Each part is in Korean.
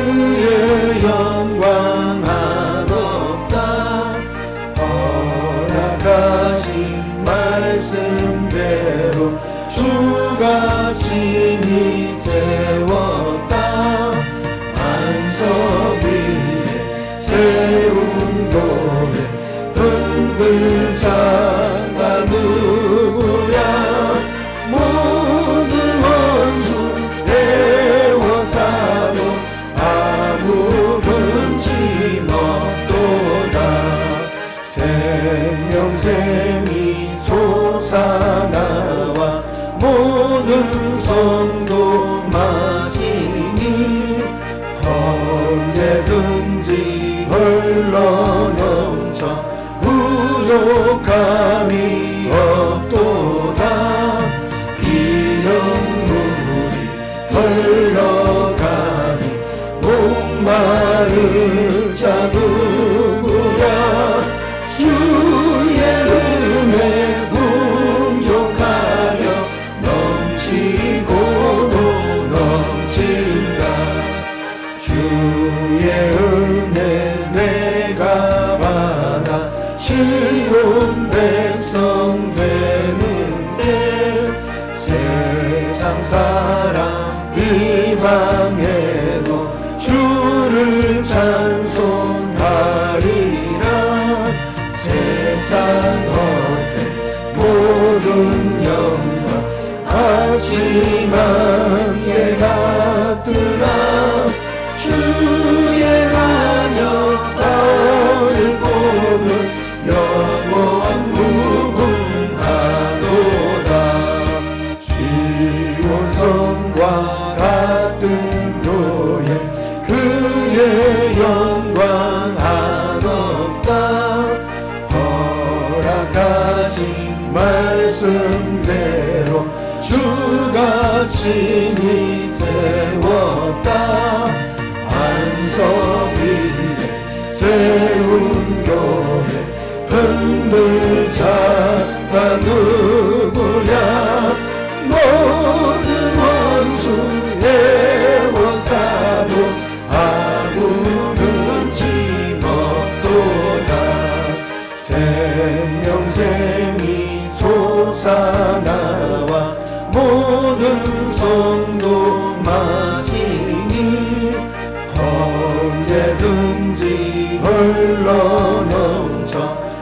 그의 영광 한없다. 허락하신 말씀대로 주가 친히 세웠다. 반석 위에 세운 교회 흔들 자가 누구야. 모든 원수 애워싸도 아무 근심 없도다. 생명샘이 솟아나와 모든 성도 마시니 언제든지 흘러넘쳐 부족함이 없도다. 이영물이 흘러가니 목마를 자 누구야. 주의 은혜 풍족하여 넘치고도 넘친다. 주의 은혜 내가 받아 쉬운 백성 되는데 세상 사람 비방해도 주를 찬송하리라. 세상 헛된 모든 영광 하지만 예 같으나 주의 자녀 나를 보는 영원 무궁하도다. 시온성과 같은 교회 그의 영광 한없다. 허락하신 말씀대로 주가 친히 세웠다. 반석 위에 세운 교회 흔들 자가 누구냐. 모든 원수 애워싸도 아무 근심 없도다. 생명샘이 솟아나와 모든 성도 마시니 언제든지 흘러넘쳐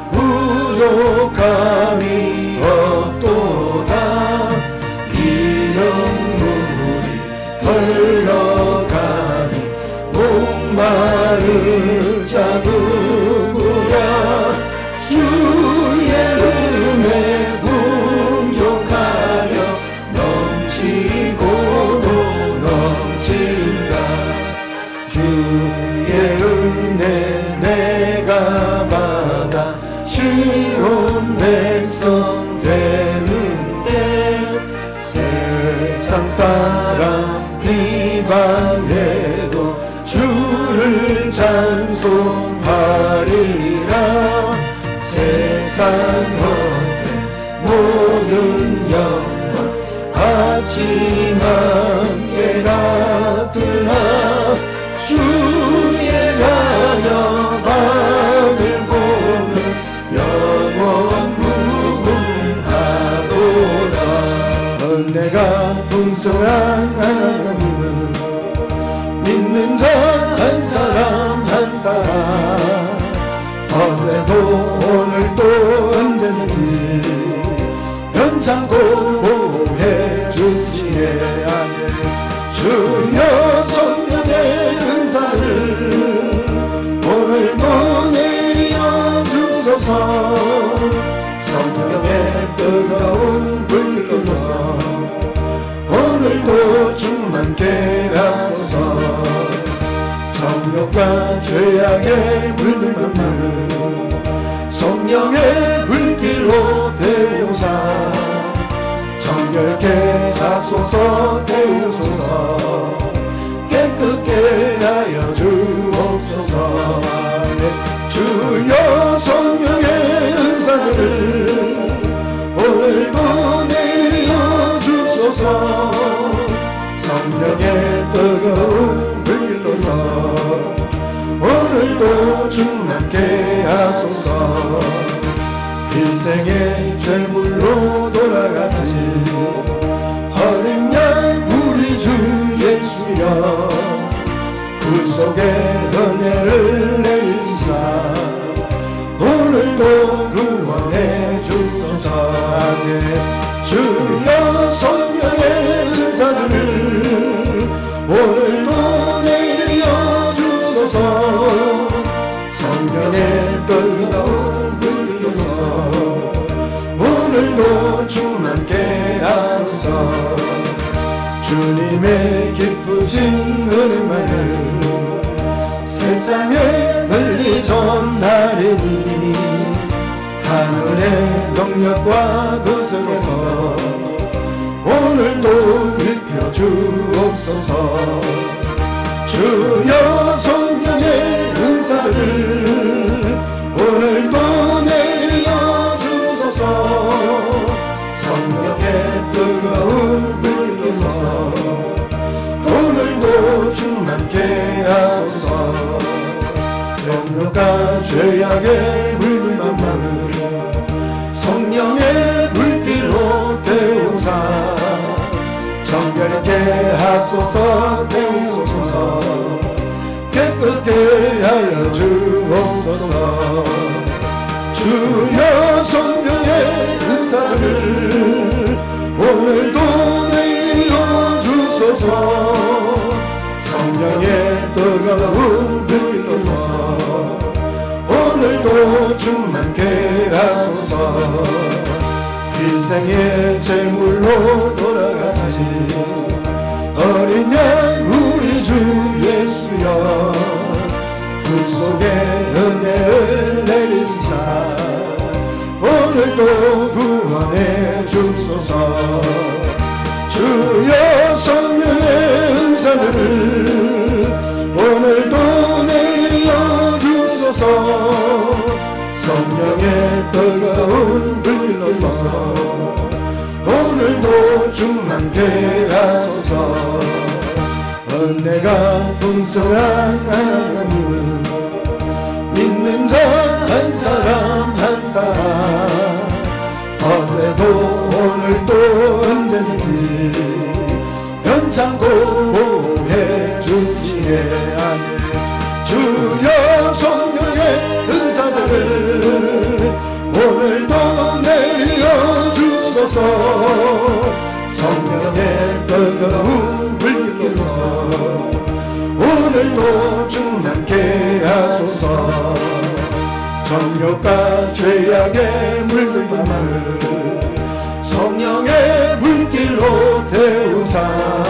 부족함이 없도다. 이영물이 흘러가니 목마를 자 누구야. 주의 은혜 풍족하여 넘치고도 넘친다. 주의 은혜 내가 받아 쉬운 백성 되는데 세상 사람 비방해도 주를 찬송하리라. 세상 헛된 모든 영광 하지만 예 같으나 주의 자녀 받을 보는 영원 무궁하도다. 은혜가 풍성한 하나님을 믿는 자 한 사람 한 사람 어제도 오늘도 언제든지 변창고 보호해 주시네. 주여 성령의 은사를 오늘도 내려 주소서. 성령의 뜨거운 불 켜소서. 오늘도 충만케 하소서. 정욕과 죄악에 물든 만나를 성령의 불길로 태우사. 정결케 하소서 태우소서. 깨끗게 하여 주옵소서. 주여 성령의 은사들을 오늘도 내려 주소서. 성령의 뜨거운 불길로서 일생의 제물로 돌아가신 어린 양 우리 주 예수여 구속의 은혜를 내리시사 오늘도 구원해 주소서. 아멘. 주여 성령의 은사들을 오늘도 내려 주소서. 성령의 뜨거운 불 켜소서. 오늘도 충만케 하소서. 주님의 기쁘신 은혜만을 세상에 널리 전하리니 하늘의 영역과 권세로서 오늘도 입혀 주옵소서. 주여 성령의 은사들을 오늘도 내려 주소서. 성령의 뜨거운 불 켜소서. 오늘도 충만케 하소서. 영역과 죄악의 물들만만을 성령의 불길로 태우사 정결케 하소서. 태우소서. 깨끗게 하여 주옵소서. 주여 성령의 은사들을 오늘도 내려 주소서. 성령의 뜨거운 불 켜소서. 오늘도 충만케 하소서. 일생의 제물로 돌아가신 어린 양 우리 주 예수여 구속의 은혜를 내리시사 오늘도 구원해 주소서. 주여 성령의 은사들을 오늘도 내려 주소서. 성령의 뜨거운 불 켜소서. 오늘도 충만케 하소서. 은혜가 풍성한 하나님은 믿는 자 한 사람 한 사람 어제도 오늘도 언제든지 변창고 보호해 주시네. 아멘. 주여 성령의 은사들을 오늘도 내려 주소서. 성령의 뜨거운 불 켜소서. 오늘도 충만케 하소서. 정욕과 죄악의 물들만을 성령의 물길로 태우사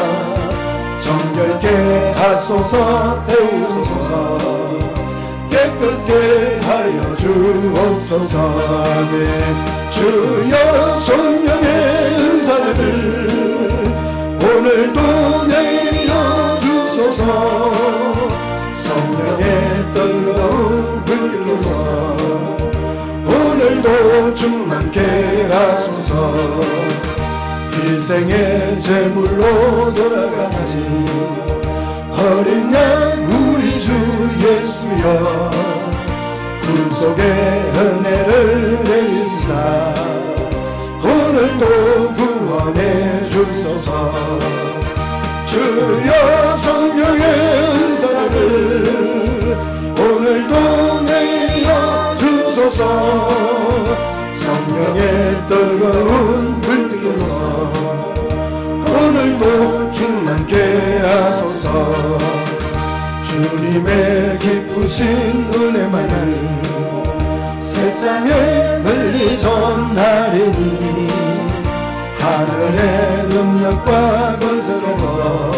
정결케 하소서. 태우소서. 깨끗게 하여 주옵소서. 아멘. 주여 성령의 은사들을 오늘도 내려 주소서. 성령의 뜨거운 불 켜소서. 오늘도 충만케 하소서. 일생의 제물로 돌아가신 어린 양 우리 주 예수여 구속의 은혜를 내리시사 오늘도 구원해 주소서. 주여 성령의 은사를 오늘도 내려 주소서. 성령의 뜨거운 불 켜소서. 오늘도 충만케 하소서. 주님의 기쁘신 은혜만을 세상에 널리 전하리니 하늘의 능력과 권세로서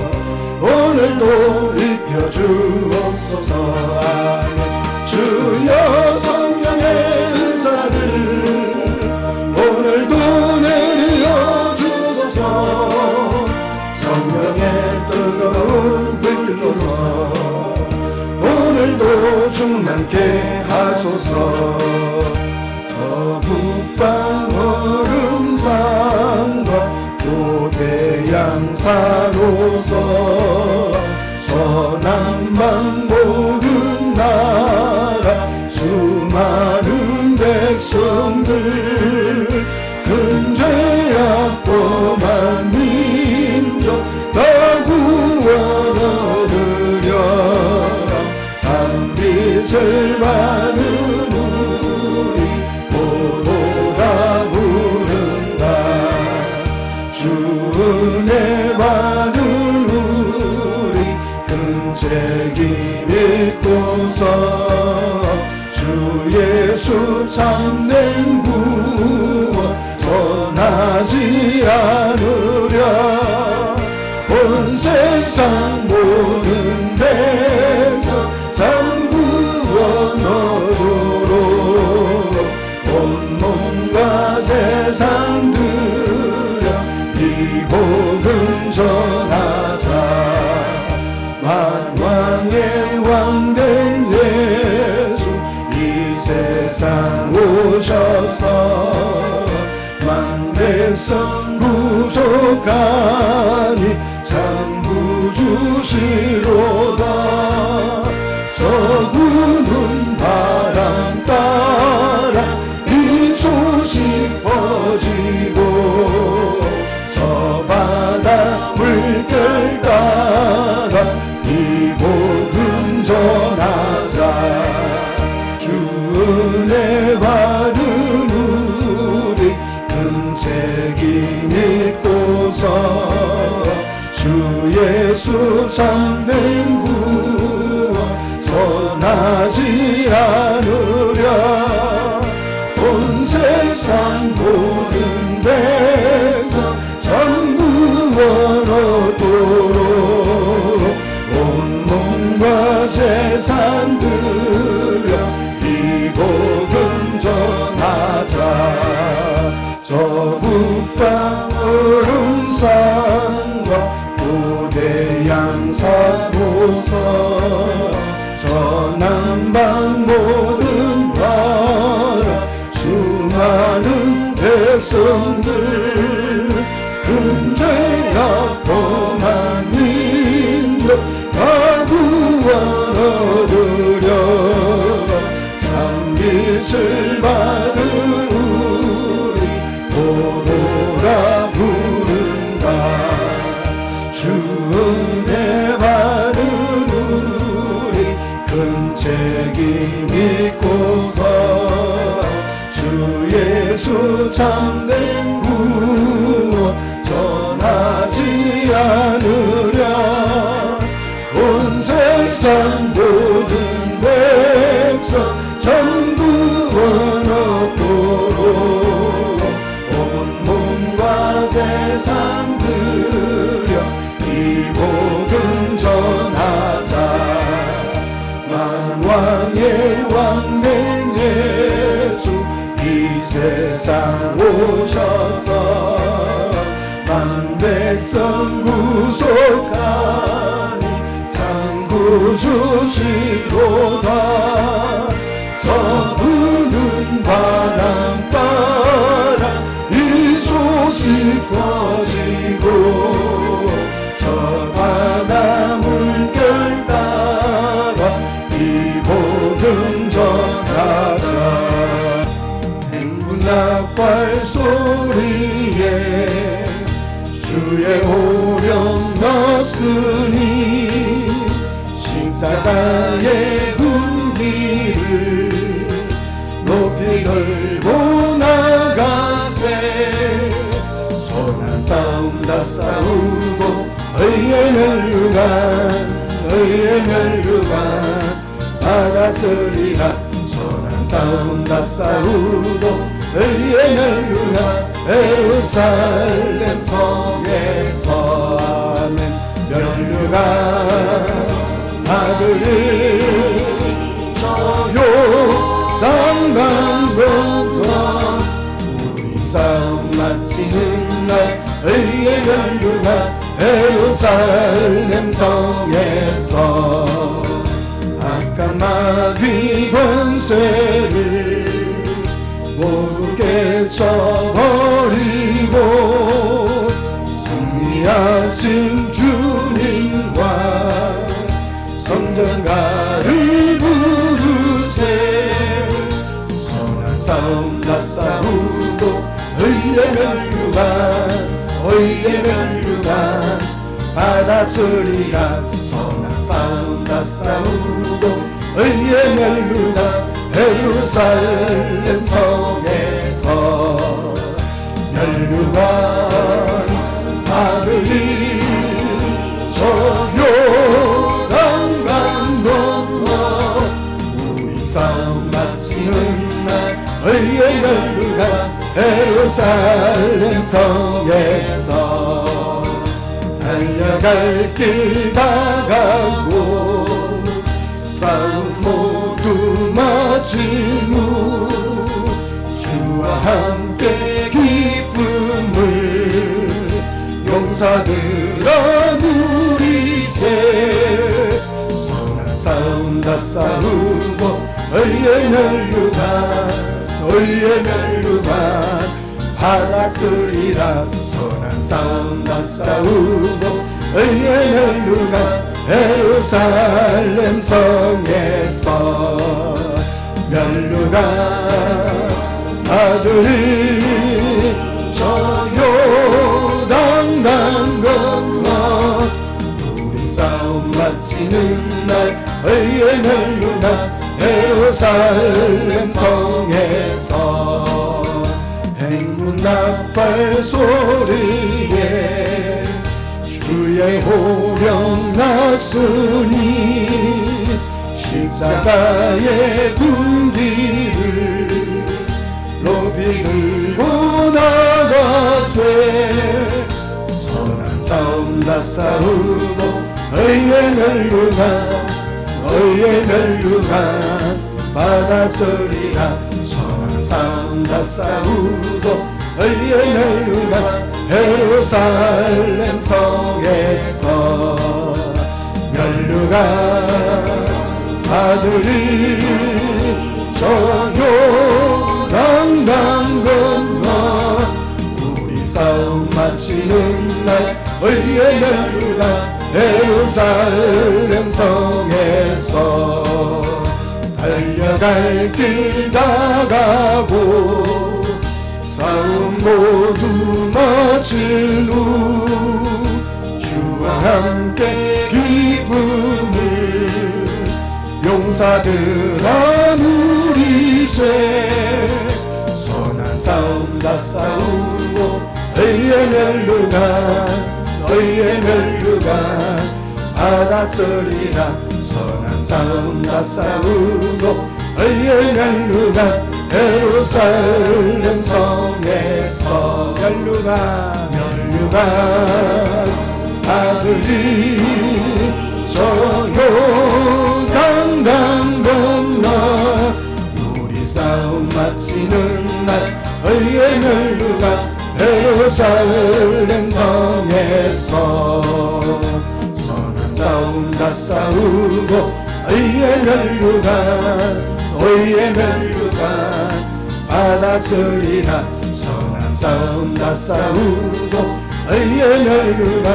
오늘도 입혀 주옵소서. 아멘. 주여 성령의 은사를 오늘도 내려 주소서. 성령의 뜨거운 불 켜소서. 오늘도 충만케 하소서. 저 북방 얼음산과 고대양사로서 저 남방 모든 나라 수많은 백성들 빛을 받은 우리 보도라 부른다. 주 은혜 받은 우리 큰 책임 믿고서 주 예수 참된 구원 전하지 않으랴. 온 세상 모든 데서 장구원 얻도록 온 몸과 재산 들여 이 복음 전하자. 만왕의 왕된 예수 이 세상 오셔서 만백성 구속하니 장구 주시로다. 서구는 바람 따라 이 소식 퍼지고 서바다 물결 따라 이 복음 전하자. 주 은혜 받은 우리 큰 책임 믿고서 주 예수 참된 구원 전하지 않으랴. 온 세상 모든 백성 장구원 얻도록 온 몸과 재산 들여 이 복음 전하자. 저 북방 오름산과 고대양 사고서 저 남방 모든 나라 수많은 백성들 큰 죄악 범한 민족 다 구원 얻으려 참빛을 받은 우리 보도라 부른다. 주 은혜 받은 우리 큰 책임 믿고서 주 예수 참된 구원 전하지 않으랴. 온 세상 모든 백성 전구원 얻도록 온 몸과 재산 들여 이 복음 전하자. 만왕의 왕된 예수 이 세상 오셔서 만백성 구속하니 장구 주시로다. 서부는 바람 따라 이 소식 퍼지고 서바다 물결 따라 이 복음 전하자. 행군 낙발 소리에 주의 오령 넣었으니 십자가의 군기를 높이 걸고 나가세. 선한 싸움 다 싸우고 의의 멸류관 받았으리라. 선한 싸움 다 싸우고 의의 멸류관 예루살렘 성에서 아멘. 멸류관 아들이 저요 땅방건너 우리 싸움 마치는 날 의의 멸류관 예루살렘 성에서 악한 마귀 권세를 모두 깨쳐버리고 승리하신 주님과 성전가를 부르세. 선한 싸움 다 싸우고 의의 멸류관 받았으리라. 선한 싸움 다 싸우고 의의 멜루가 예루살렘 성에서 멜루가 아들이 저 요단 강 건너 우리 싸움 마치는 날 의의 멜루가 예루살렘 성에서 달려갈 길 다가고 싸움 모두 마친 후 주와 함께 기쁨을 용사들아 누리세 선한 싸움 다 싸우고 의의 멜루가 받았으리라 선한 싸움 다 싸우고 의의 멜루가 예루살렘 성에서 멜루가 아들이 저 요단 강 건너 우리 싸움 마치는 날 의의 멜루가 예루살렘 성에서 행군 나팔 소리에 주의 호령 났으니 십자가의 군기를 높이 들고 나가세 선한 싸움 다 싸우고 의의 멜루가 받았으리라 선한 싸움 다 싸우고 의의 멜루가 예루살렘 성에서 멜루가 아들이 저 요단 강 건너 우리 싸움 마치는 날 의의 멜루가 예루살렘 성에서 달려갈 길 다가고 싸움 모두 마친 후 주와 함께 기쁨을 용사들아 누리세 선한 싸움 다 싸우고 의의 멜루가 받았으리라 선한 싸움 다 싸우고 의의 멜루가 예루살렘 성에서 멜루가 아들이 저 요단 강 건너 우리 싸움 마치는 날 의의 멜루가 예루살렘 성에서 선한 싸움 다 싸우고 의의 멜루가 받았으리라 선한 싸움 다 싸우고 의의 멜루가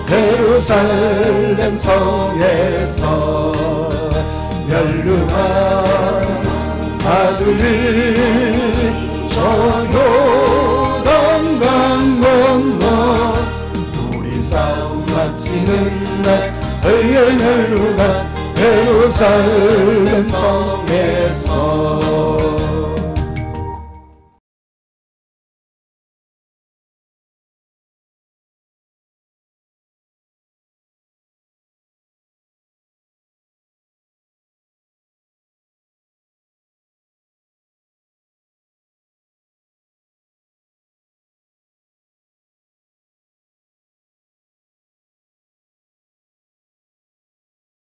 예루살렘 성에서 멜루가 아들이 저 요단 강 건너 우리 싸움 마치는 날 의의 멜루가 예루살렘 성에서